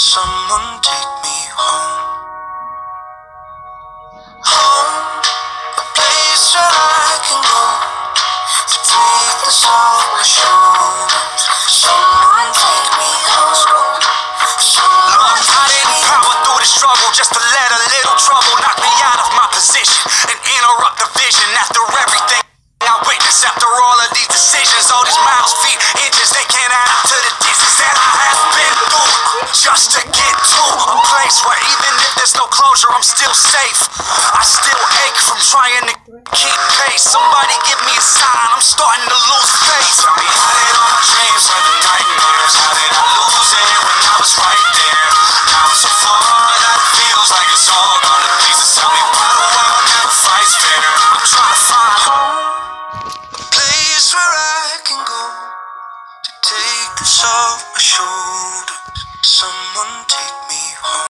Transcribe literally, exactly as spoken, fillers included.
Someone take me home. Home, a place where I can go to take this off my shoulders. Someone take me home. Someone I didn't power through the struggle just to let a little trouble knock me out of my position and interrupt the vision after everything I witnessed. After all of these decisions, all these miles, feet, inches, they can't add up to the distance that I have been through just to get to a place where even if there's no closure, I'm still safe. I still ache from trying to keep pace. Somebody give me a sign, I'm starting to lose faith. Tell me, how did all my dreams turn to nightmares? How did I lose it when I was right there? Now I'm so far that it feels like it's all gone to pieces. Tell me, why the world never fights fair? I'm trying to find home, a place where I can go to take this off my shoulders. Someone take me home.